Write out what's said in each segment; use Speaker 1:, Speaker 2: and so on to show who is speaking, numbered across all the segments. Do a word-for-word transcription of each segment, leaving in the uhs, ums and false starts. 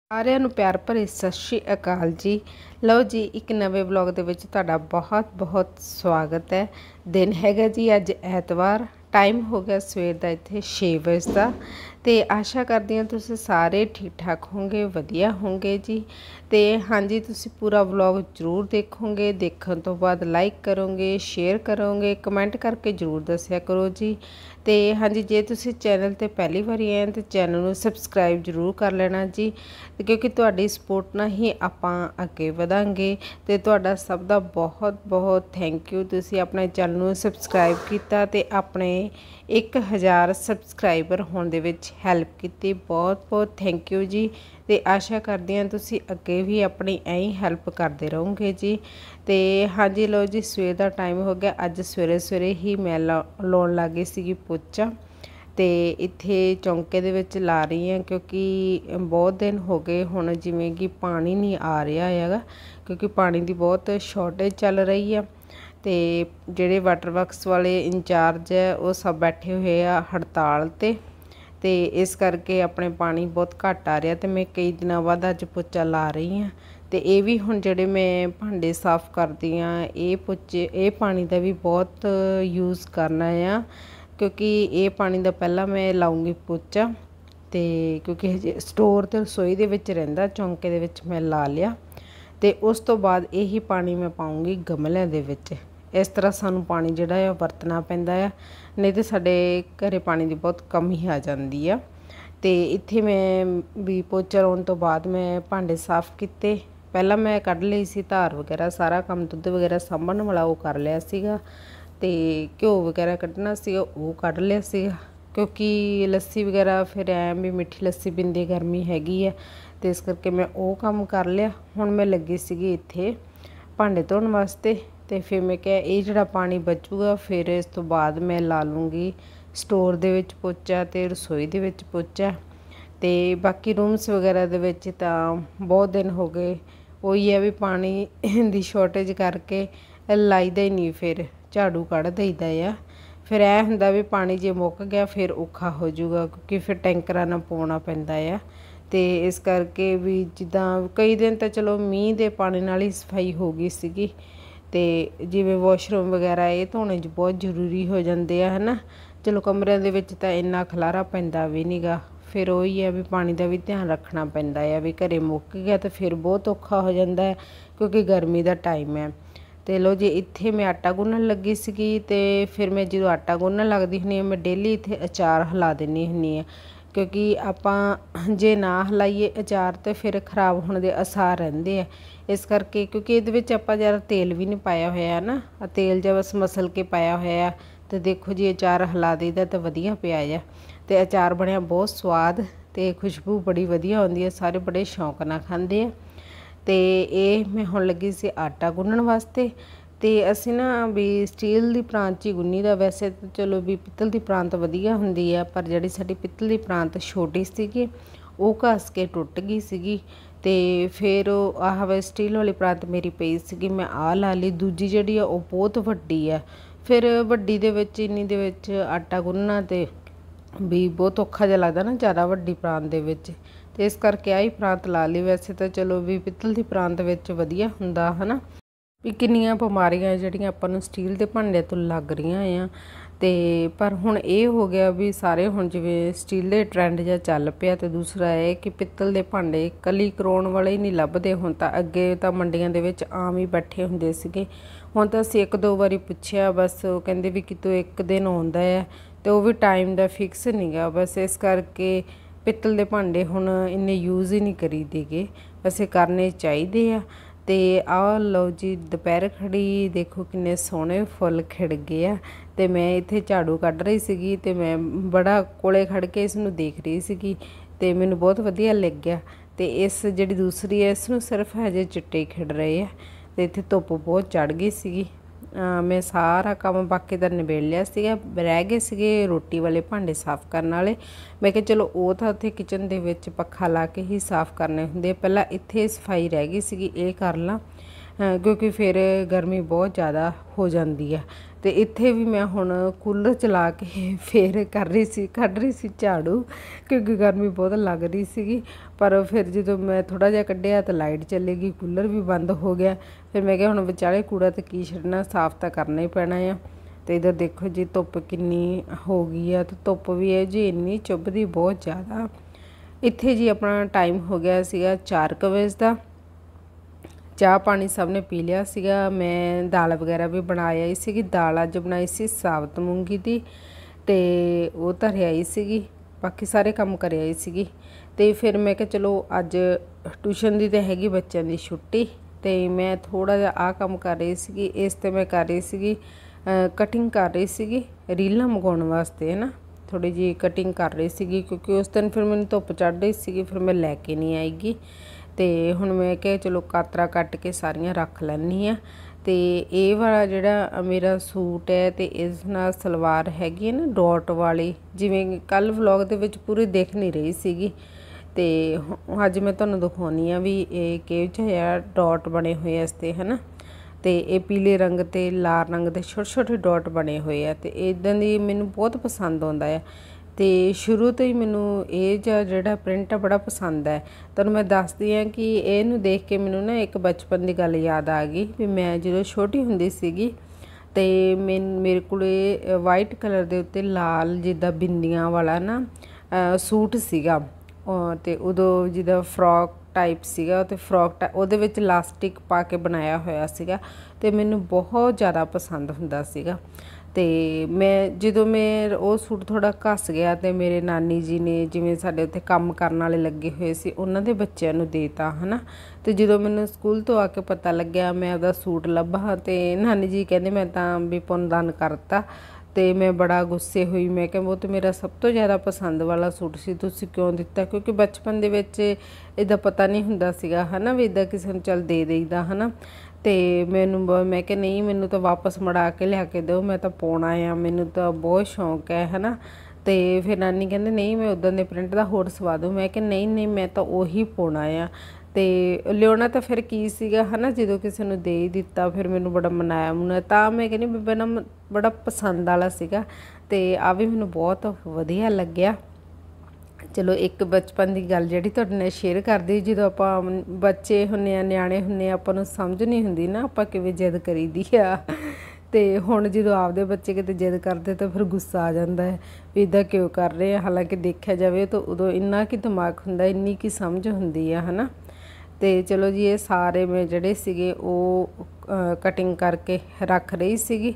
Speaker 1: ਸਾਰਿਆਂ ਨੂੰ ਪਿਆਰ ਭਰੀ ਸਤਿ ਸ਼੍ਰੀ ਅਕਾਲ ਜੀ। ਲਓ ਜੀ, ਇੱਕ ਨਵੇਂ ਵਲੌਗ ਦੇ ਵਿੱਚ ਤੁਹਾਡਾ ਬਹੁਤ ਬਹੁਤ ਸਵਾਗਤ ਹੈ। ਦਿਨ ਹੈਗਾ ਜੀ ਅੱਜ ਐਤਵਾਰ, ਟਾਈਮ ਹੋ ਗਿਆ ਸਵੇਰ ਦਾ ਇੱਥੇ ਛੇ ਵਜੇ ਦਾ। ਤੇ ਆਸ਼ਾ ਕਰਦੀ ਹਾਂ ਤੁਸੀਂ ਸਾਰੇ ਠੀਕ ਠਾਕ ਹੋਵੋਗੇ, ਵਧੀਆ ਹੋਵੋਗੇ ਜੀ। ਤੇ ਹਾਂਜੀ, ਤੁਸੀਂ ਪੂਰਾ ਵਲੌਗ ਜ਼ਰੂਰ ਦੇਖੋਗੇ। ਦੇਖਣ ਤੋਂ ਬਾਅਦ ਲਾਈਕ ਕਰੋਗੇ, ਸ਼ੇਅਰ ਕਰੋਗੇ, ਕਮੈਂਟ ਕਰਕੇ ਜ਼ਰੂਰ ਦੱਸਿਆ ਕਰੋ ਜੀ। ਤੇ ਹਾਂਜੀ, ਜੇ ਤੁਸੀਂ ਚੈਨਲ ਤੇ ਪਹਿਲੀ ਵਾਰੀ ਆਏ ਤਾਂ ਚੈਨਲ ਨੂੰ ਸਬਸਕ੍ਰਾਈਬ ਜ਼ਰੂਰ ਕਰ ਲੈਣਾ ਜੀ, ਕਿਉਂਕਿ ਤੁਹਾਡੀ ਸਪੋਰਟ ਨਾਲ ਹੀ ਆਪਾਂ ਅੱਗੇ ਵਧਾਂਗੇ। ਤੇ ਤੁਹਾਡਾ ਸਭ ਦਾ ਬਹੁਤ ਬਹੁਤ ਥੈਂਕ ਯੂ, ਤੁਸੀਂ ਆਪਣੇ ਚੈਨਲ ਨੂੰ ਸਬਸਕ੍ਰਾਈਬ ਕੀਤਾ ਤੇ ਆਪਣੇ ਇੱਕ ਹਜ਼ਾਰ ਸਬਸਕ੍ਰਾਈਬਰ ਹੋਣ ਦੇ ਵਿੱਚ ਹੈਲਪ ਕੀਤੀ। ਬਹੁਤ ਬਹੁਤ ਥੈਂਕ ਯੂ ਜੀ। ਤੇ ਆਸ਼ਾ ਕਰਦੀ ਹਾਂ ਤੁਸੀਂ ਅੱਗੇ ਵੀ ਆਪਣੀ ਐਂ ਹੀ ਹੈਲਪ ਕਰਦੇ ਰਹੋਗੇ ਜੀ। ਤੇ ਹਾਂਜੀ ਲਓ ਜੀ, ਸਵੇਰ ਦਾ ਟਾਈਮ ਹੋ ਗਿਆ। ਅੱਜ ਸਵੇਰੇ ਸਵੇਰੇ ਹੀ ਮੈਂ ਲਾ ਲਾਉਣ ਲੱਗ ਗਈ ਸੀਗੀ ਪੋਚਾ। ਤੇ ਇੱਥੇ ਚੌਂਕੇ ਦੇ ਵਿੱਚ ਲਾ ਰਹੀ ਹਾਂ, ਕਿਉਂਕਿ ਬਹੁਤ ਦਿਨ ਹੋ ਗਏ ਹੁਣ ਜਿਵੇਂ ਕਿ ਪਾਣੀ ਨਹੀਂ ਆ ਰਿਹਾ ਹੈਗਾ, ਕਿਉਂਕਿ ਪਾਣੀ ਦੀ ਬਹੁਤ ਸ਼ਾਰਟੇਜ ਚੱਲ ਰਹੀ ਆ। ਤੇ ਜਿਹੜੇ ਵਾਟਰ ਵਰਕਸ ਵਾਲੇ ਇੰਚਾਰਜ ਹੈ ਉਹ ਸਭ ਬੈਠੇ ਹੋਏ ਆ ਹੜਤਾਲ 'ਤੇ। ਤੇ ਇਸ ਕਰਕੇ ਆਪਣੇ ਪਾਣੀ ਬਹੁਤ ਘੱਟ ਆ ਰਿਹਾ, ਤੇ ਮੈਂ ਕਈ ਦਿਨਾਂ ਬਾਅਦ ਅੱਜ ਪੋਚਾ ਲਾ ਰਹੀ ਹਾਂ। ਤੇ ਇਹ ਵੀ ਹੁਣ ਜਿਹੜੇ ਮੈਂ ਭਾਂਡੇ ਸਾਫ਼ ਕਰਦੀ ਹਾਂ, ਇਹ ਪੋਚੇ ਇਹ ਪਾਣੀ ਦਾ ਵੀ ਬਹੁਤ ਯੂਜ਼ ਕਰਨਾ ਆ, ਕਿਉਂਕਿ ਇਹ ਪਾਣੀ ਦਾ ਪਹਿਲਾਂ ਮੈਂ ਲਾਉਂਗੀ ਪੋਚਾ। ਤੇ ਕਿਉਂਕਿ ਹਜੇ ਸਟੋਰ ਤੇ ਰਸੋਈ ਦੇ ਵਿੱਚ ਰਹਿੰਦਾ, ਚੌਂਕੇ ਦੇ ਵਿੱਚ ਮੈਂ ਲਾ ਲਿਆ। ਤੇ ਉਸ ਤੋਂ ਬਾਅਦ ਇਹੀ ਪਾਣੀ ਮੈਂ ਪਾਉਂਗੀ ਗਮਲਿਆਂ ਦੇ ਵਿੱਚ। ਇਸ ਤਰ੍ਹਾਂ ਸਾਨੂੰ ਪਾਣੀ ਜਿਹੜਾ ਆ ਵਰਤਣਾ ਪੈਂਦਾ ਆ, ਨਹੀਂ ਤਾਂ ਸਾਡੇ ਘਰੇ ਪਾਣੀ ਦੀ ਬਹੁਤ ਕਮੀ ਆ ਜਾਂਦੀ ਆ। ਤੇ ਇੱਥੇ ਮੈਂ ਵੀ ਪੋਚਾ ਲਾਉਣ ਤੋਂ ਬਾਅਦ ਮੈਂ ਭਾਂਡੇ ਸਾਫ਼ ਕੀਤੇ। ਪਹਿਲਾਂ ਮੈਂ ਕੱਢ ਲਈ ਸੀ ਧਾਰ ਵਗੈਰਾ, ਸਾਰਾ ਕੰਮ ਦੁੱਧ ਵਗੈਰਾ ਸਾਂਭਣ ਵਾਲਾ ਉਹ ਕਰ ਲਿਆ ਸੀਗਾ। ਤੇ ਘਿਓ ਵਗੈਰਾ ਕੱਢਣਾ ਸੀਗਾ ਉਹ ਕੱਢ ਲਿਆ ਸੀਗਾ, ਕਿਉਂਕਿ ਲੱਸੀ ਵਗੈਰਾ ਫਿਰ ਐਂ ਵੀ ਮਿੱਠੀ ਲੱਸੀ ਪੀਂਦੇ, ਗਰਮੀ ਹੈਗੀ ਆ। ਤੇ ਇਸ ਕਰਕੇ ਮੈਂ ਉਹ ਕੰਮ ਕਰ ਲਿਆ। ਹੁਣ ਮੈਂ ਲੱਗੀ ਸੀਗੀ ਇੱਥੇ ਭਾਂਡੇ ਧੋਣ ਵਾਸਤੇ। ਤੇ ਫਿਰ ਮੈਂ ਕਿਹਾ ਇਹ ਜਿਹੜਾ ਪਾਣੀ ਬਚੂਗਾ ਫਿਰ ਇਸ ਤੋਂ ਬਾਅਦ ਮੈਂ ਲਾ ਲੂੰਗੀ ਸਟੋਰ ਦੇ ਵਿੱਚ ਪੋਚਾ ਤੇ ਰਸੋਈ ਦੇ ਵਿੱਚ ਪੋਚਾ। ਤੇ ਬਾਕੀ ਰੂਮਸ ਵਗੈਰਾ ਦੇ ਵਿੱਚ ਤਾਂ ਬਹੁਤ ਦਿਨ ਹੋ ਗਏ ਉਹੀ ਹੈ ਵੀ ਪਾਣੀ ਦੀ ਸ਼ਾਰਟੇਜ ਕਰਕੇ ਲਾਈਦਾ ਹੀ ਨਹੀਂ, ਫਿਰ ਝਾੜੂ ਕੱਢ ਦਈਦਾ ਆ। ਫਿਰ ਇਹ ਹੁੰਦਾ ਵੀ ਪਾਣੀ ਜੇ ਮੁੱਕ ਗਿਆ ਫਿਰ ਔਖਾ ਹੋ ਜਾਊਗਾ, ਕਿਉਂਕਿ ਫਿਰ ਟੈਂਕਰਾਂ ਨਾਲ ਪਾਉਣਾ ਪੈਂਦਾ ਆ। ਤੇ ਇਸ ਕਰਕੇ ਵੀ ਜਿੱਦਾਂ ਕਈ ਦਿਨ ਤਾਂ ਚਲੋ ਮੀਂਹ ਦੇ ਪਾਣੀ ਨਾਲ ਹੀ ਸਫਾਈ ਹੋ ਗਈ ਸੀਗੀ। ਤੇ ਜਿਵੇਂ ਵਾਸ਼ਰੂਮ ਵਗੈਰਾ ਇਹ ਧੋਣੇ 'ਚ ਬਹੁਤ ਜ਼ਰੂਰੀ ਹੋ ਜਾਂਦੇ ਆ, ਹੈ ਨਾ। ਚਲੋ ਕਮਰਿਆਂ ਦੇ ਵਿੱਚ ਤਾਂ ਇੰਨਾ ਖਲਾਰਾ ਪੈਂਦਾ ਵੀ ਨਹੀਂ ਗਾ। ਫਿਰ ਉਹੀ ਹੈ ਵੀ ਪਾਣੀ ਦਾ ਵੀ ਧਿਆਨ ਰੱਖਣਾ ਪੈਂਦਾ ਆ, ਵੀ ਘਰੇ ਮੁੱਕ ਗਿਆ ਤਾਂ ਫਿਰ ਬਹੁਤ ਔਖਾ ਹੋ ਜਾਂਦਾ ਹੈ, ਕਿਉਂਕਿ ਗਰਮੀ ਦਾ ਟਾਈਮ ਹੈ। ਤੇ ਲਓ ਜੀ, ਇੱਥੇ ਮੈਂ ਆਟਾ ਗੁੰਨਣ ਲੱਗੀ ਸੀਗੀ। ਤੇ ਫਿਰ ਮੈਂ ਜਦੋਂ ਆਟਾ ਗੁੰਨਣ ਲੱਗਦੀ ਹੁੰਦੀ ਹਾਂ, ਮੈਂ ਡੇਲੀ ਇੱਥੇ ਅਚਾਰ ਹਿਲਾ ਦਿੰਦੀ ਹੁੰਦੀ ਹਾਂ, ਕਿਉਂਕਿ ਆਪਾਂ ਜੇ ਨਾ ਹਿਲਾਈਏ ਅਚਾਰ ਤਾਂ ਫਿਰ ਖਰਾਬ ਹੋਣ ਦੇ ਆਸਾਰ ਰਹਿੰਦੇ ਆ। ਇਸ ਕਰਕੇ ਕਿਉਂਕਿ ਇਹਦੇ ਵਿੱਚ ਆਪਾਂ ਜ਼ਿਆਦਾ ਤੇਲ ਵੀ ਨਹੀਂ ਪਾਇਆ ਹੋਇਆ ਨਾ, ਤੇਲ ਜਿਹਾ ਬਸ ਮਸਲ ਕੇ ਪਾਇਆ ਹੋਇਆ। ਤੇ ਦੇਖੋ ਜੀ, ਅਚਾਰ ਹਿਲਾ ਦਈਦਾ ਤਾਂ ਵਧੀਆ ਪਿਆ ਆ। ਤੇ ਅਚਾਰ ਬਣਿਆ ਬਹੁਤ ਸਵਾਦ ਤੇ ਖੁਸ਼ਬੂ ਬੜੀ ਵਧੀਆ ਆਉਂਦੀ ਹੈ, ਸਾਰੇ ਬੜੇ ਸ਼ੌਂਕ ਨਾਲ ਖਾਂਦੇ ਆ। ਤੇ ਇਹ ਮੈਂ ਹੁਣ ਲੱਗੀ ਸੀ ਆਟਾ ਗੁੰਨਣ ਵਾਸਤੇ। ਤੇ ਅਸੀਂ ਨਾ ਵੀ ਸਟੀਲ ਦੀ ਪ੍ਰਾਂਤ 'ਚ ਹੀ ਗੁੰਨੀ ਦਾ, ਵੈਸੇ ਤਾਂ ਚਲੋ ਵੀ ਪਿੱਤਲ ਦੀ ਪ੍ਰਾਂਤ ਵਧੀਆ ਹੁੰਦੀ ਆ, ਪਰ ਜਿਹੜੀ ਸਾਡੀ ਪਿੱਤਲ ਦੀ ਪ੍ਰਾਂਤ ਛੋਟੀ ਸੀਗੀ ਉਹ ਘਸ ਕੇ ਟੁੱਟ ਗਈ ਸੀਗੀ। ਤੇ ਫਿਰ ਉਹ ਆਹ ਵੇ ਸਟੀਲ ਵਾਲੀ ਪ੍ਰਾਂਤ ਮੇਰੀ ਪਈ ਸੀਗੀ, ਮੈਂ ਆਹ ਲਾ ਲਈ। ਦੂਜੀ ਜਿਹੜੀ ਆ ਉਹ ਬਹੁਤ ਵੱਡੀ ਆ, ਫਿਰ ਵੱਡੀ ਦੇ ਵਿੱਚ ਇੰਨੀ ਦੇ ਵਿੱਚ ਆਟਾ ਗੁੰਨਣਾ ਤੇ ਵੀ ਬਹੁਤ ਔਖਾ ਜਿਹਾ ਲੱਗਦਾ ਨਾ, ਜ਼ਿਆਦਾ ਵੱਡੀ ਪ੍ਰਾਂਤ ਦੇ ਵਿੱਚ। ਤੇ ਇਸ ਕਰਕੇ ਆਹੀ ਪ੍ਰਾਂਤ ਲਾ ਲਈ। ਵੈਸੇ ਤਾਂ ਚਲੋ ਵੀ ਪਿੱਤਲ ਦੀ ਪ੍ਰਾਂਤ ਵਿੱਚ ਵਧੀਆ ਹੁੰਦਾ, ਹੈ ਨਾ। ਵੀ ਕਿੰਨੀਆਂ ਬਿਮਾਰੀਆਂ ਜਿਹੜੀਆਂ ਆਪਾਂ ਨੂੰ ਸਟੀਲ ਦੇ ਭਾਂਡੇ ਤੋਂ ਲੱਗ ਰਹੀਆਂ ਆ। ਤੇ ਪਰ ਹੁਣ ਇਹ ਹੋ ਗਿਆ ਵੀ ਸਾਰੇ ਹੁਣ ਜਿਵੇਂ ਸਟੀਲ ਦੇ ਟਰੈਂਡ ਜਿਹਾ ਚੱਲ ਪਿਆ। ਤੇ ਦੂਸਰਾ ਇਹ ਕਿ ਪਿੱਤਲ ਦੇ ਭਾਂਡੇ ਕਲੀ ਕਰਾਉਣ ਵਾਲੇ ਹੀ ਨਹੀਂ ਲੱਭਦੇ ਹੁਣ ਤਾਂ। ਅੱਗੇ ਤਾਂ ਮੰਡੀਆਂ ਦੇ ਵਿੱਚ ਆਮ ਹੀ ਬੈਠੇ ਹੁੰਦੇ ਸੀਗੇ। ਹੁਣ ਤਾਂ ਅਸੀਂ ਇੱਕ ਦੋ ਵਾਰੀ ਪੁੱਛਿਆ, ਬਸ ਉਹ ਕਹਿੰਦੇ ਵੀ ਕਿਤੋਂ ਇੱਕ ਦਿਨ ਆਉਂਦਾ ਹੈ, ਤੇ ਉਹ ਵੀ ਟਾਈਮ ਦਾ ਫਿਕਸ ਨਹੀਂ ਗਾ। ਬਸ ਇਸ ਕਰਕੇ ਪਿੱਤਲ ਦੇ ਭਾਂਡੇ ਹੁਣ ਇੰਨੇ ਯੂਜ਼ ਹੀ ਨਹੀਂ ਕਰੀਦੇ ਗੇ, ਵੈਸੇ ਕਰਨੇ ਚਾਹੀਦੇ ਆ। ਤੇ ਆਹ ਲਓ ਜੀ, ਦੁਪਹਿਰ ਖੜੀ ਦੇਖੋ ਕਿੰਨੇ ਸੋਹਣੇ ਫੁੱਲ ਖਿੜ ਗਏ ਆ। ਤੇ ਮੈਂ ਇੱਥੇ ਝਾੜੂ ਕੱਢ ਰਹੀ ਸੀਗੀ ਤੇ ਮੈਂ ਬੜਾ ਕੋਲੇ ਖੜ ਕੇ ਇਸ ਨੂੰ ਦੇਖ ਰਹੀ ਸੀਗੀ, ਤੇ ਮੈਨੂੰ ਬਹੁਤ ਵਧੀਆ ਲੱਗਿਆ। ਤੇ ਇਸ ਜਿਹੜੀ ਦੂਸਰੀ ਹੈ ਇਸ ਨੂੰ ਸਿਰਫ ਹਜੇ ਚਿੱਟੇ ਖਿੜ ਰਹੇ ਆ। ਤੇ ਇੱਥੇ ਧੁੱਪ ਬਹੁਤ ਚੜ ਗਈ ਸੀਗੀ। ਮੈਂ ਸਾਰਾ ਕੰਮ ਬਾਕੀ ਦਾ ਨਿਬੇੜ ਲਿਆ ਸੀਗਾ, ਰਹਿ ਗਏ ਸੀਗੇ ਰੋਟੀ ਵਾਲੇ ਭਾਂਡੇ ਸਾਫ਼ ਕਰਨ ਵਾਲੇ। ਮੈਂ ਕਿਹਾ ਚਲੋ ਉਹ ਤਾਂ ਉੱਥੇ ਕਿਚਨ ਦੇ ਵਿੱਚ ਪੱਖਾ ਲਾ ਕੇ ਹੀ ਸਾਫ਼ ਕਰਨੇ ਹੁੰਦੇ, ਪਹਿਲਾਂ ਇੱਥੇ ਸਫਾਈ ਰਹਿ ਗਈ ਸੀਗੀ, ਇਹ ਕਰ ਲਾਂ, ਕਿਉਂਕਿ ਫਿਰ ਗਰਮੀ ਬਹੁਤ ਜ਼ਿਆਦਾ ਹੋ ਜਾਂਦੀ ਆ। ਤੇ ਇੱਥੇ ਵੀ ਮੈਂ ਹੁਣ ਕੂਲਰ ਚਲਾ ਕੇ ਫੇਰ ਕਰ ਰਹੀ ਸੀ ਕੱਢ ਰਹੀ ਸੀ ਝਾੜੂ, ਕਿਉਂਕਿ ਗਰਮੀ ਬਹੁਤ ਲੱਗ ਰਹੀ ਸੀਗੀ। ਪਰ ਫਿਰ ਜਦੋਂ ਮੈਂ ਥੋੜ੍ਹਾ ਜਿਹਾ ਕੱਢਿਆ ਤਾਂ ਲਾਈਟ ਚਲੀ ਗਈ, ਕੂਲਰ ਵੀ ਬੰਦ ਹੋ ਗਿਆ। ਫਿਰ ਮੈਂ ਕਿਹਾ ਹੁਣ ਵਿਚਾਲੇ ਕੂੜਾ ਤੇ ਕੀ ਛੱਡਣਾ, ਸਾਫ਼ ਤਾਂ ਕਰਨਾ ਹੀ ਪੈਣਾ ਆ। ਤੇ ਇੱਧਰ ਦੇਖੋ ਜੀ ਧੁੱਪ ਕਿੰਨੀ ਹੋ ਗਈ ਆ, ਤੇ ਧੁੱਪ ਵੀ ਹੈ ਜੀ ਇੰਨੀ ਚੁੱਭਦੀ ਬਹੁਤ ਜ਼ਿਆਦਾ। ਇੱਥੇ ਜੀ ਆਪਣਾ ਟਾਈਮ ਹੋ ਗਿਆ ਸੀਗਾ ਚਾਰ ਕੁ ਵਜੇ ਦਾ। ਚਾਹ ਪਾਣੀ ਸਭ ਨੇ ਪੀ ਲਿਆ ਸੀਗਾ। ਮੈਂ ਦਾਲ ਵਗੈਰਾ ਵੀ ਬਣਾ ਆਈ ਸੀਗੀ। ਦਾਲ ਅੱਜ ਬਣਾਈ ਸੀ ਸਾਬਤ ਮੂੰਗੀ ਦੀ, ਤੇ ਉਹ ਧਰ ਆਈ ਸੀਗੀ। ਬਾਕੀ ਸਾਰੇ ਕੰਮ ਕਰ ਆਈ ਸੀਗੀ। ਤੇ ਫਿਰ ਮੈਂ ਕਿਹਾ ਚਲੋ ਅੱਜ ਟਿਊਸ਼ਨ ਦੀ ਤਾਂ ਹੈਗੀ ਬੱਚਿਆਂ ਦੀ ਛੁੱਟੀ, ਤੇ ਮੈਂ ਥੋੜ੍ਹਾ ਜਿਹਾ ਆਹ ਕੰਮ ਕਰ ਰਹੀ ਸੀਗੀ। ਇਸ 'ਤੇ ਮੈਂ ਕਰ ਰਹੀ ਸੀਗੀ ਕਟਿੰਗ ਕਰ ਰਹੀ ਸੀਗੀ ਰੀਲਾਂ ਮੰਗਵਾਉਣ ਵਾਸਤੇ, ਹੈ ਨਾ। ਥੋੜ੍ਹੀ ਜਿਹੀ ਕਟਿੰਗ ਕਰ ਰਹੀ ਸੀਗੀ, ਕਿਉਂਕਿ ਉਸ ਦਿਨ ਫਿਰ ਮੈਨੂੰ ਧੁੱਪ ਚੜ੍ਹ ਰਹੀ ਸੀਗੀ, ਫਿਰ ਮੈਂ ਲੈ ਕੇ ਨਹੀਂ ਆਏਗੀ। ਤੇ ਹੁਣ ਮੈਂ ਕਿਹਾ ਚਲੋ ਕਾਤਰਾ ਕੱਟ ਕੇ ਸਾਰੀਆਂ ਰੱਖ ਲੈਂਦੀ ਹਾਂ। ਤੇ ਇਹ ਵਾਲਾ ਜਿਹੜਾ ਮੇਰਾ ਸੂਟ ਹੈ, ਤੇ ਇਸ ਨਾਲ ਸਲਵਾਰ ਹੈਗੀ ਹੈ ਨਾ ਡੋਟ ਵਾਲੀ, ਜਿਵੇਂ ਕੱਲ੍ਹ ਵਲੋਗ ਦੇ ਵਿੱਚ ਪੂਰੀ ਦਿਖ ਨਹੀਂ ਰਹੀ ਸੀਗੀ। ਤੇ ਅੱਜ ਮੈਂ ਤੁਹਾਨੂੰ ਦਿਖਾਉਂਦੀ ਹਾਂ ਵੀ ਇਹ ਕਿਹੋ ਜਿਹਾ ਡੋਟ ਬਣੇ ਹੋਏ ਇਸ 'ਤੇ, ਹੈ ਨਾ। ਤੇ ਇਹ ਪੀਲੇ ਰੰਗ ਤੇ ਲਾਲ ਰੰਗ ਦੇ ਛੋਟੇ ਛੋਟੇ ਡੋਟ ਬਣੇ ਹੋਏ ਆ, ਤੇ ਇੱਦਾਂ ਦੀ ਮੈਨੂੰ ਬਹੁਤ ਪਸੰਦ ਆਉਂਦਾ ਆ। ਤੇ ਸ਼ੁਰੂ ਤੋਂ ਹੀ ਮੈਨੂੰ ਇਹ ਜਿਹਾ ਜਿਹੜਾ ਪ੍ਰਿੰਟ ਆ ਬੜਾ ਪਸੰਦ ਹੈ। ਤੁਹਾਨੂੰ ਮੈਂ ਦੱਸਦੀ ਹਾਂ ਕਿ ਇਹਨੂੰ ਦੇਖ ਕੇ ਮੈਨੂੰ ਨਾ ਇੱਕ ਬਚਪਨ ਦੀ ਗੱਲ ਯਾਦ ਆ ਗਈ ਵੀ ਮੈਂ ਜਦੋਂ ਛੋਟੀ ਹੁੰਦੀ ਸੀਗੀ, ਤੇ ਮੈਂ ਮੇਰੇ ਕੋਲ ਵਾਈਟ ਕਲਰ ਦੇ ਉੱਤੇ ਲਾਲ ਜਿੱਦਾਂ ਬਿੰਦੀਆਂ ਵਾਲਾ ਨਾ ਸੂਟ ਸੀਗਾ। ਤੇ ਉਦੋਂ ਜਿੱਦਾਂ ਫਰੋਕ ਟਾਈਪ ਸੀਗਾ, ਤੇ ਫਰੋਕ ਉਹਦੇ ਵਿੱਚ ਇਲਾਸਟਿਕ ਪਾ ਕੇ ਬਣਾਇਆ ਹੋਇਆ ਸੀਗਾ, ਤੇ ਮੈਨੂੰ ਬਹੁਤ ਜ਼ਿਆਦਾ ਪਸੰਦ ਹੁੰਦਾ ਸੀਗਾ। ਤੇ ਮੈਂ ਜਦੋਂ ਮੈਂ ਉਹ ਸੂਟ ਥੋੜ੍ਹਾ ਘੱਸ ਗਿਆ, ਤੇ ਮੇਰੇ ਨਾਨੀ ਜੀ ਨੇ, ਜਿਵੇਂ ਸਾਡੇ ਉੱਥੇ ਕੰਮ ਕਰਨ ਵਾਲੇ ਲੱਗੇ ਹੋਏ ਸੀ, ਉਹਨਾਂ ਦੇ ਬੱਚਿਆਂ ਨੂੰ ਦੇ ਤਾ, ਹੈ ਨਾ। ਤੇ ਜਦੋਂ ਮੈਨੂੰ ਸਕੂਲ ਤੋਂ ਆ ਕੇ ਪਤਾ ਲੱਗਿਆ, ਮੈਂ ਉਹਦਾ ਸੂਟ ਲੱਭਾ, ਤੇ ਨਾਨੀ ਜੀ ਕਹਿੰਦੇ ਮੈਂ ਤਾਂ ਵੀ ਪੁੰਨਦਾਨ ਕਰਤਾ। ਤੇ ਮੈਂ ਬੜਾ ਗੁੱਸੇ ਹੋਈ। ਮੈਂ ਕਿਹਾ ਉਹ ਤਾਂ ਮੇਰਾ ਸਭ ਤੋਂ ਜ਼ਿਆਦਾ ਪਸੰਦ ਵਾਲਾ ਸੂਟ ਸੀ, ਤੁਸੀਂ ਕਿਉਂ ਦਿੱਤਾ? ਕਿਉਂਕਿ ਬਚਪਨ ਦੇ ਵਿੱਚ ਇੱਦਾਂ ਪਤਾ ਨਹੀਂ ਹੁੰਦਾ ਸੀਗਾ, ਹੈ ਨਾ, ਵੀ ਇੱਦਾਂ ਕਿਸੇ ਨੂੰ ਚੱਲ ਦੇ ਦੇਈਦਾ, ਹੈ ਨਾ। ਤੇ ਮੈਨੂੰ ਮੈਂ ਕਿਹਾ ਨਹੀਂ, ਮੈਨੂੰ ਤਾਂ ਵਾਪਸ ਮੁੜਾ ਕੇ ਲਿਆ ਕੇ ਦਿਓ, ਮੈਂ ਤਾਂ ਪਾਉਣਾ ਆ, ਮੈਨੂੰ ਤਾਂ ਬਹੁਤ ਸ਼ੌਂਕ ਹੈ, ਹੈ ਨਾ। ਤੇ ਫਿਰ ਨਾਨੀ ਕਹਿੰਦੇ ਨਹੀਂ, ਮੈਂ ਉੱਦਾਂ ਦੇ ਪ੍ਰਿੰਟ ਦਾ ਹੋਰ ਸਵਾ ਦੂੰ। ਮੈਂ ਕਿਹਾ ਨਹੀਂ ਨਹੀਂ, ਮੈਂ ਤਾਂ ਉਹੀ ਪਾਉਣਾ ਆ। ਤੇ ਲਿਆਉਣਾ ਤਾਂ ਫਿਰ ਕੀ ਸੀਗਾ, ਹੈ ਨਾ, ਜਦੋਂ ਕਿਸੇ ਨੂੰ ਦੇ ਹੀ ਦਿੱਤਾ। ਫਿਰ ਮੈਨੂੰ ਬੜਾ ਮਨਾਇਆ ਮੁਨਾਇਆ, ਤਾਂ ਮੈਂ ਕਹਿੰਦੀ ਬੀਬਾ ਨਾ ਬੜਾ ਪਸੰਦ ਵਾਲਾ ਸੀਗਾ। ਤੇ ਆ ਵੀ ਮੈਨੂੰ ਬਹੁਤ ਵਧੀਆ ਲੱਗਿਆ। ਚਲੋ ਇੱਕ ਬਚਪਨ ਦੀ ਗੱਲ ਜਿਹੜੀ ਤੁਹਾਡੇ ਨਾਲ ਸ਼ੇਅਰ ਕਰਦੀ, ਜਦੋਂ ਆਪਾਂ ਬੱਚੇ ਹੁੰਦੇ ਹਾਂ, ਨਿਆਣੇ ਹੁੰਦੇ ਹਾਂ, ਆਪਾਂ ਨੂੰ ਸਮਝ ਨਹੀਂ ਹੁੰਦੀ ਨਾ ਆਪਾਂ ਕਿਵੇਂ ਜਿੱਦ ਕਰੀਦੀ ਆ। ਤੇ ਹੁਣ ਜਦੋਂ ਆਪਦੇ ਬੱਚੇ ਕਿਤੇ ਜਿੱਦ ਕਰਦੇ ਤਾਂ ਫਿਰ ਗੁੱਸਾ ਆ ਜਾਂਦਾ ਹੈ ਵੀ ਇੱਦਾਂ ਕਿਉਂ ਕਰ ਰਹੇ ਆ। ਹਾਲਾਂਕਿ ਦੇਖਿਆ ਜਾਵੇ ਤਾਂ ਉਦੋਂ ਇੰਨਾ ਕੁ ਦਿਮਾਗ ਹੁੰਦਾ, ਇੰਨੀ ਕੁ ਸਮਝ ਹੁੰਦੀ ਆ, ਹੈ ਨਾ। ਤੇ ਚਲੋ ਜੀ, ਇਹ ਸਾਰੇ ਮੈਂ ਜਿਹੜੇ ਸੀਗੇ ਉਹ ਕਟਿੰਗ ਕਰਕੇ ਰੱਖ ਰਹੀ ਸੀਗੀ।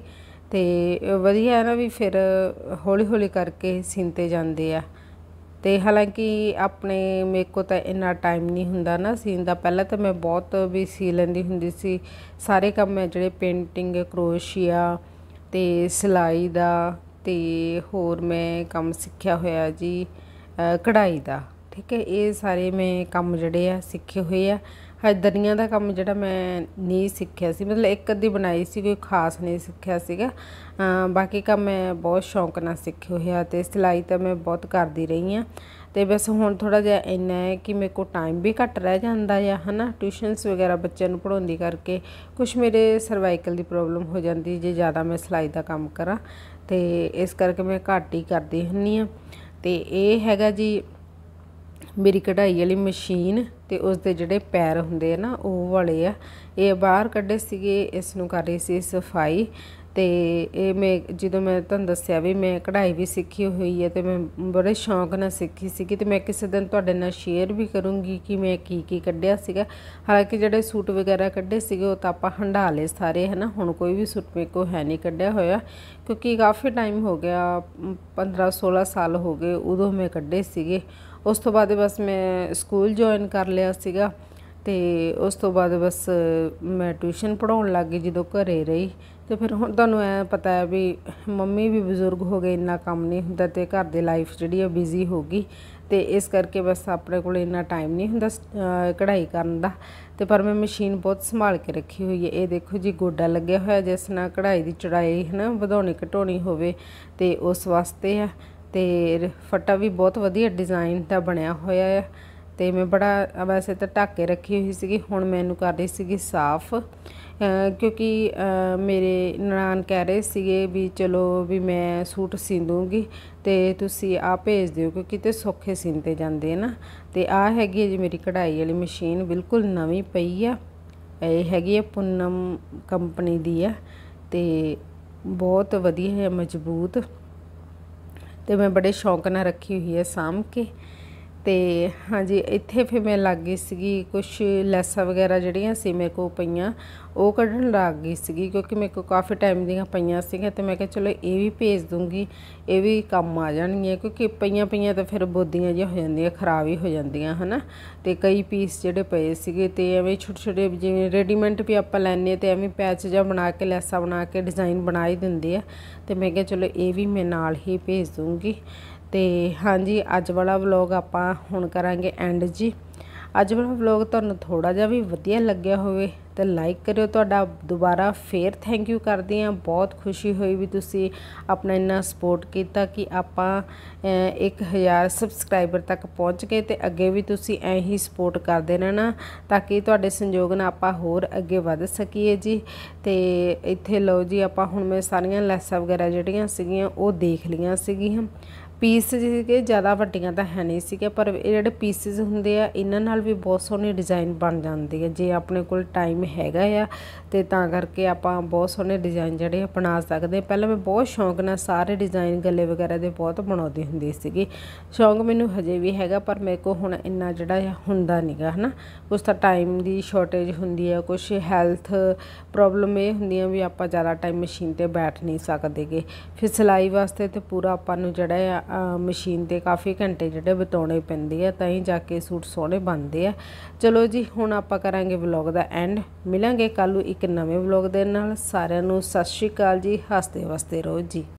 Speaker 1: ਤੇ ਵਧੀਆ ਹੈ ਨਾ ਵੀ ਫਿਰ ਹੌਲੀ ਹੌਲੀ ਕਰਕੇ ਸੀਂਤੇ ਜਾਂਦੇ ਆ। ਤੇ ਹਾਲਾਂਕਿ ਆਪਣੇ ਮੇਰੇ ਕੋਲ ਤਾਂ ਇੰਨਾ ਟਾਈਮ ਨਹੀਂ ਹੁੰਦਾ ਨਾ ਸੀਨ ਦਾ। ਪਹਿਲਾਂ ਤਾਂ ਮੈਂ ਬਹੁਤ ਵੀ ਸੀ ਲੈਂਦੀ ਹੁੰਦੀ ਸੀ ਸਾਰੇ ਕੰਮ, ਮੈਂ ਜਿਹੜੇ ਪੇਂਟਿੰਗ, ਕਰੋਸ਼ੀਆ ਤੇ ਸਿਲਾਈ ਦਾ, ਤੇ ਹੋਰ ਮੈਂ ਕੰਮ ਸਿੱਖਿਆ ਹੋਇਆ ਜੀ ਕਢਾਈ ਦਾ, ਠੀਕ ਹੈ। ਇਹ ਸਾਰੇ ਮੈਂ ਕੰਮ ਜਿਹੜੇ ਆ ਸਿੱਖੇ ਹੋਏ ਆ। ਦਰੀਆਂ ਦਾ ਕੰਮ ਜਿਹੜਾ ਮੈਂ ਨਹੀਂ ਸਿੱਖਿਆ ਸੀ, ਮਤਲਬ ਇੱਕ ਅੱਧੀ ਬਣਾਈ ਸੀ, ਕੋਈ ਖਾਸ ਨਹੀਂ ਸਿੱਖਿਆ ਸੀਗਾ। ਬਾਕੀ ਕੰਮ ਮੈਂ ਬਹੁਤ ਸ਼ੌਂਕ ਨਾਲ ਸਿੱਖੇ ਹੋਏ ਆ। ਅਤੇ ਸਿਲਾਈ ਤਾਂ ਮੈਂ ਬਹੁਤ ਕਰਦੀ ਰਹੀ ਹਾਂ। ਅਤੇ ਬਸ ਹੁਣ ਥੋੜ੍ਹਾ ਜਿਹਾ ਇੰਨਾ ਹੈ ਕਿ ਮੇਰੇ ਕੋਲ ਟਾਈਮ ਵੀ ਘੱਟ ਰਹਿ ਜਾਂਦਾ ਆ, ਹੈ ਨਾ। ਟਿਊਸ਼ਨਸ ਵਗੈਰਾ ਬੱਚਿਆਂ ਨੂੰ ਪੜ੍ਹਾਉਂਦੀ ਕਰਕੇ ਕੁਛ ਮੇਰੇ ਸਰਵਾਈਕਲ ਦੀ ਪ੍ਰੋਬਲਮ ਹੋ ਜਾਂਦੀ ਜੇ ਜ਼ਿਆਦਾ ਮੈਂ ਸਿਲਾਈ ਦਾ ਕੰਮ ਕਰਾਂ, ਅਤੇ ਇਸ ਕਰਕੇ ਮੈਂ ਘੱਟ ਹੀ ਕਰਦੀ ਹੁੰਦੀ ਹਾਂ। ਅਤੇ ਇਹ ਹੈਗਾ ਜੀ ਮੇਰੀ ਕਢਾਈ ਵਾਲੀ ਮਸ਼ੀਨ, ਅਤੇ ਉਸਦੇ ਜਿਹੜੇ ਪੈਰ ਹੁੰਦੇ ਆ ਨਾ ਉਹ ਵਾਲੇ ਆ, ਇਹ ਬਾਹਰ ਕੱਢੇ ਸੀਗੇ। ਇਸ ਨੂੰ ਕਰ ਰਹੀ ਸੀ ਸਫਾਈ। ਅਤੇ ਇਹ ਮੈਂ ਜਦੋਂ ਮੈਂ ਤੁਹਾਨੂੰ ਦੱਸਿਆ ਵੀ ਮੈਂ ਕਢਾਈ ਵੀ ਸਿੱਖੀ ਹੋਈ ਹੈ, ਅਤੇ ਮੈਂ ਬੜੇ ਸ਼ੌਂਕ ਨਾਲ ਸਿੱਖੀ ਸੀਗੀ। ਅਤੇ ਮੈਂ ਕਿਸੇ ਦਿਨ ਤੁਹਾਡੇ ਨਾਲ ਸ਼ੇਅਰ ਵੀ ਕਰੂੰਗੀ ਕਿ ਮੈਂ ਕੀ ਕੀ ਕੱਢਿਆ ਸੀਗਾ। ਹਾਲਾਂਕਿ ਜਿਹੜੇ ਸੂਟ ਵਗੈਰਾ ਕੱਢੇ ਸੀਗੇ ਉਹ ਤਾਂ ਆਪਾਂ ਹੰਢਾ ਲਏ ਸਾਰੇ, ਹੈ ਨਾ। ਹੁਣ ਕੋਈ ਵੀ ਸੂਟ ਮੇਰੇ ਕੋਲ ਹੈ ਨਹੀਂ ਕੱਢਿਆ ਹੋਇਆ, ਕਿਉਂਕਿ ਕਾਫੀ ਟਾਈਮ ਹੋ ਗਿਆ, ਪੰਦਰਾਂ ਸੋਲ੍ਹਾਂ ਸਾਲ ਹੋ ਗਏ ਉਦੋਂ ਮੈਂ ਕੱਢੇ ਸੀਗੇ। ਉਸ ਤੋਂ ਬਾਅਦ ਬਸ ਮੈਂ ਸਕੂਲ ਜੁਆਇਨ ਕਰ ਲਿਆ ਸੀਗਾ, ਅਤੇ ਉਸ ਤੋਂ ਬਾਅਦ ਬਸ ਮੈਂ ਟਿਊਸ਼ਨ ਪੜ੍ਹਾਉਣ ਲੱਗ ਗਈ ਜਦੋਂ ਘਰੇ ਰਹੀ। ਅਤੇ ਫਿਰ ਹੁਣ ਤੁਹਾਨੂੰ ਐਂ ਪਤਾ ਹੈ ਵੀ ਮੰਮੀ ਵੀ ਬਜ਼ੁਰਗ ਹੋ ਗਏ, ਇੰਨਾ ਕੰਮ ਨਹੀਂ ਹੁੰਦਾ, ਅਤੇ ਘਰ ਦੀ ਲਾਈਫ ਜਿਹੜੀ ਆ ਬਿਜ਼ੀ ਹੋ ਗਈ, ਅਤੇ ਇਸ ਕਰਕੇ ਬਸ ਆਪਣੇ ਕੋਲ ਇੰਨਾ ਟਾਈਮ ਨਹੀਂ ਹੁੰਦਾ ਕਢਾਈ ਕਰਨ ਦਾ। ਅਤੇ ਪਰ ਮੈਂ ਮਸ਼ੀਨ ਬਹੁਤ ਸੰਭਾਲ ਕੇ ਰੱਖੀ ਹੋਈ ਹੈ। ਇਹ ਦੇਖੋ ਜੀ ਗੋਡਾ ਲੱਗਿਆ ਹੋਇਆ, ਜਿਸ ਨਾਲ ਕਢਾਈ ਦੀ ਚੜਾਈ ਹੈ ਨਾ ਵਧਾਉਣੀ ਘਟਾਉਣੀ ਹੋਵੇ, ਅਤੇ ਉਸ ਵਾਸਤੇ ਆ। ਅਤੇ ਫੱਟਾ ਵੀ ਬਹੁਤ ਵਧੀਆ ਡਿਜ਼ਾਇਨ ਦਾ ਬਣਿਆ ਹੋਇਆ ਆ। ਤੇ ਮੈਂ ਬੜਾ ਵੈਸੇ ਤਾਂ ਢੱਕ ਕੇ ਰੱਖੀ ਹੋਈ ਸੀਗੀ। ਹੁਣ ਮੈਨੂੰ ਕਰ ਰਹੀ ਸੀਗੀ ਸਾਫ਼, ਕਿਉਂਕਿ ਮੇਰੇ ਨਨਾਣ ਕਹਿ ਰਹੇ ਸੀਗੇ ਵੀ ਚਲੋ ਵੀ ਮੈਂ ਸੂਟ सी ਦੂੰਗੀ ਤੇ ਤੁਸੀਂ ਆ ਭੇਜ ਦਿਓ, ਕਿਉਂਕਿ ਤੇ ਸੌਖੇ ਸੀਂਤੇ ਜਾਂਦੇ ਨਾ। ਤੇ ਆ ਹੈਗੀ ਜੀ ਮੇਰੀ ਕਢਾਈ ਵਾਲੀ ਮਸ਼ੀਨ, ਬਿਲਕੁਲ ਨਵੀਂ ਪਈ ਆ। ਇਹ ਹੈਗੀ ਆ ਪੂਨਮ ਕੰਪਨੀ ਦੀ ਆ ਤੇ ਬਹੁਤ ਵਧੀਆ ਹੈ, ਮਜ਼ਬੂਤ। ਤੇ मैं बड़े शौक नाल रखी हुई है साम के। तो हाँ जी, इत्थे फिर मैं लग गई सी कुछ लैसा वगैरह जड़ियाँ सी मेरे को पईयां वो कढ़न लग गई सी, क्योंकि मेरे को काफ़ी टाइम दियाँ पईयां सी। तो मैं कहा चलो ये भी भेज दूँगी, ये भी काम आ जाएंगी, क्योंकि पईयां पईयां तो फिर बोदियाँ जी हो जांदियां, खराब ही हो जांदियां है ना। तो कई पीस जोड़े पे सीगे ते एवें छोटे छोटे जिवें रेडीमेड भी आप लैने तो एवें पैच जा बना के लैसा बना के डिज़ाइन बना ही दिंदे आ। तो मैं कहा चलो ये भी मैं नाल ही भेज दूँगी। तो हाँ जी, अज वाला व्लॉग आपां हुण करांगे एंड जी। अज वाला व्लॉग तुहानूं थोड़ा जिहा भी वधिया लग्गिया होवे तो लाइक करियो। तुहाडा दोबारा फिर थैंक यू करदी हां, बहुत खुशी हुई भी तुसीं अपना इन्ना सपोर्ट कीता कि आपां एक हज़ार सबसक्राइबर तक पहुँच गए। तो अगे भी तुसीं ऐ ही सपोर्ट करदे रहना, ताकि तुहाडे संयोग नाल आपां होर अगे वध सकीए जी। तो इत्थे लो जी, आपां हुण मैं सारियां लैसां वगैरह जिहड़ियां सीगियां ओह देख लियां सीगियां। पीस सीगे ज़्यादा वड्डियां तां है नहीं सीगे, पर ये जिहड़े पीसिस हुंदे आ इन्हां नाल भी बहुत सोहनी डिज़ाइन बन जांदी है जे अपने कोल टाइम हैगा आ। ते तां करके आपां बहुत सोहने डिज़ाइन जिहड़े बना सकदे। पहले मैं बहुत शौक नाल सारे डिज़ाइन गले वगैरह दे बहुत बनाउंदी हुंदी सीगी। शौक मैनूं हजे भी हैगा, पर मेरे को हुण इन्ना जिहड़ा हुंदा नहींगा है ना। कुछ तां टाइम दी शॉर्टेज हुंदी है, कुछ हैल्थ प्रॉब्लम ये हुंदियां भी आपां ज़्यादा टाइम मशीन ते बैठ नहीं सकदे गे। फिर सिलाई वास्ते ते पूरा आपां नूं जिहड़ा मशीन ते काफ़ी घंटे जिहड़े बिताउणे पैंदे आ, तां ही जाके सूट सोहणे बनदे आ। चलो जी, हुण आपां करांगे व्लॉग दा एंड। मिलांगे कल एक नवें व्लॉग दे नाल। सारिआं नूं सत श्री अकाल जी, हसदे वसदे रहो जी।